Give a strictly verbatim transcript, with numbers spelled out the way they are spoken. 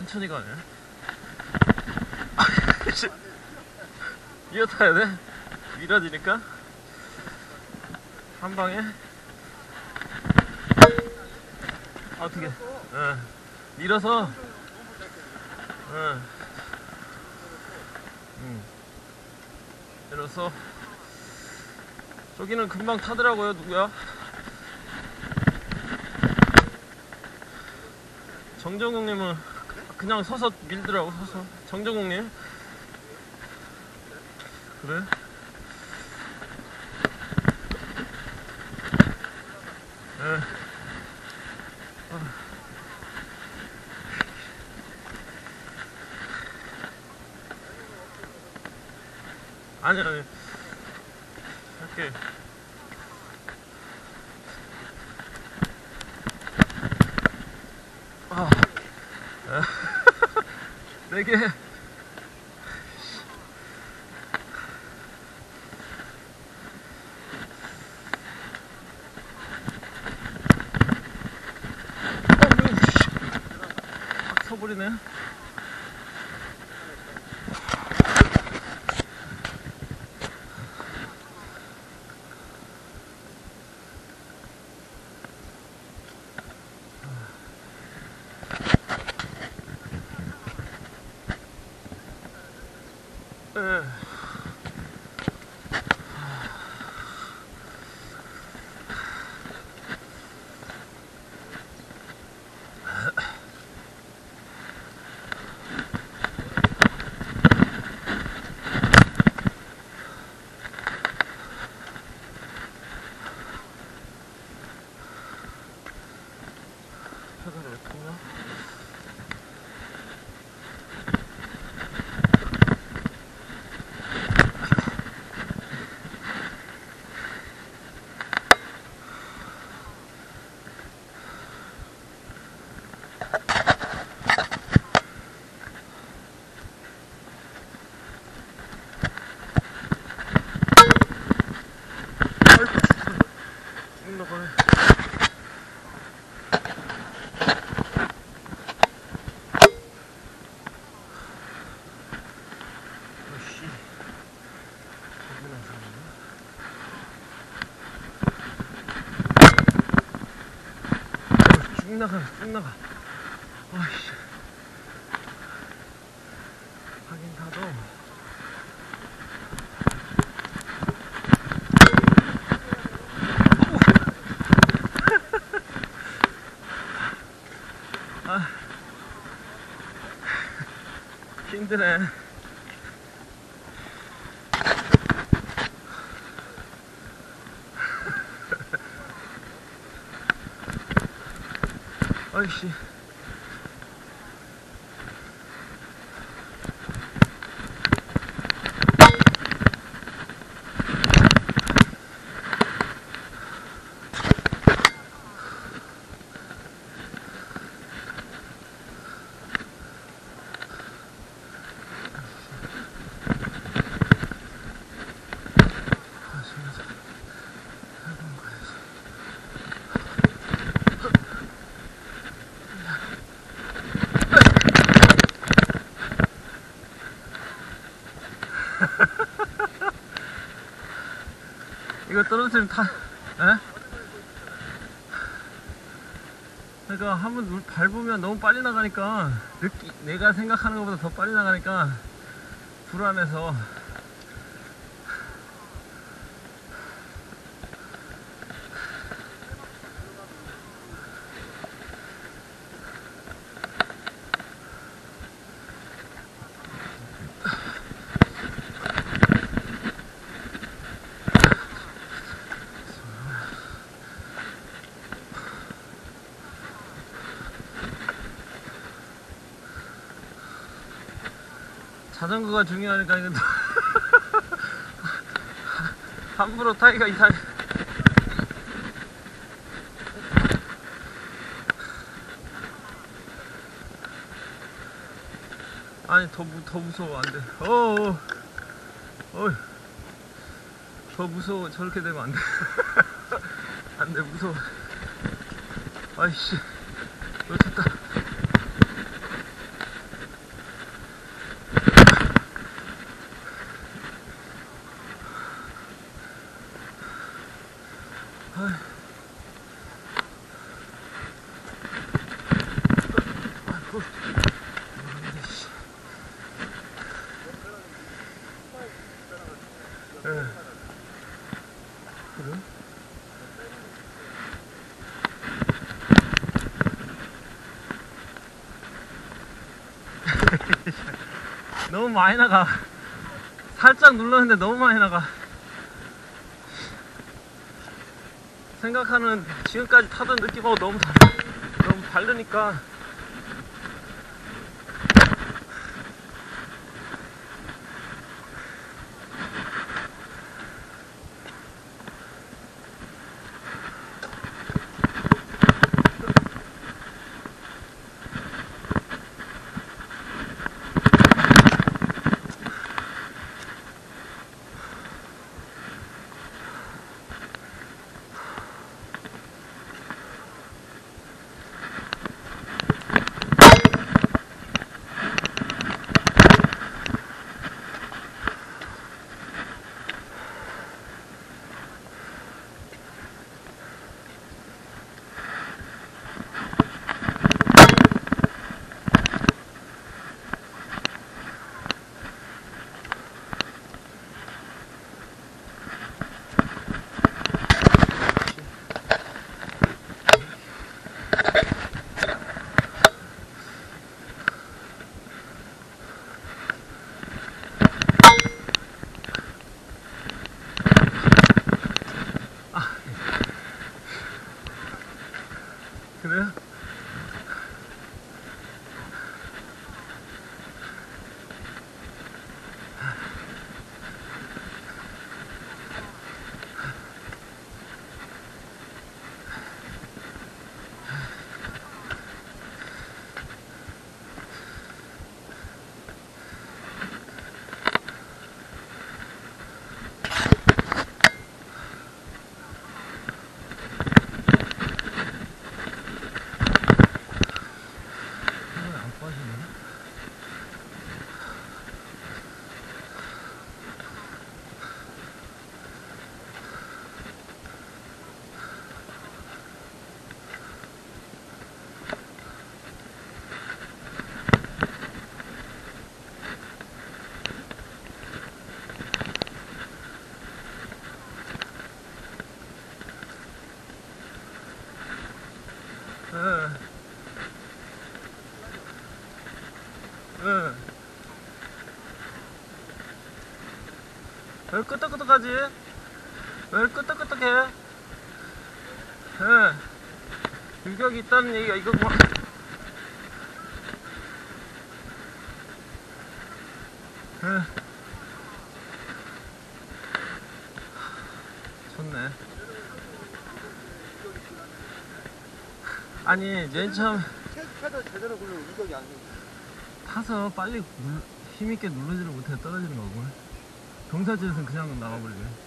천천히 가네. 이어 타야 돼? 밀어지니까 한 방에. 어떻게? 어. 밀어서. 어. 음. 밀어서. 저기는 금방 타더라고요. 누구야? 정정국님은 그냥 서서 밀더라고. 서서. 정정국님. 그래? 예. 어. 아니 아니 할게. 아. 네 개. 서버리네. 에. 페달을 왜 타냐? 죽는다고. 쭉 나가, 쭉 나가. 어이씨. 하긴 타도. 아. 힘드네. 어이씨. 이거 떨어지면 타, 에? 그러니까 한번 밟으면 너무 빨리 나가니까, 느끼, 내가 생각하는 것보다 더 빨리 나가니까 불안해서. 자전거가 중요하니까 이건 함부로 타기가 이상해. 아니 더, 무, 더 무서워. 안돼. 어어 어이 더 무서워. 저렇게 되면 안돼. 안돼. 무서워. 아이씨 놓쳤다. 너무 많이 나가. 살짝 눌렀는데 너무 많이 나가. 생각하는 지금까지 타던 느낌하고 너무 달, 너무 다르니까. 그래요? 응. 응. 왜 끄떡끄떡하지? 왜 끄떡끄떡해? 응. 유격이 있다는 얘기가 이거구만. 응. 좋네. 아니, 맨 처음 패드 제대로 굴려 이격이 안 돼. 타서 빨리 눌, 힘있게 누르지를 못해 떨어지는 거고. 경사지에서는 그냥 나가버리네.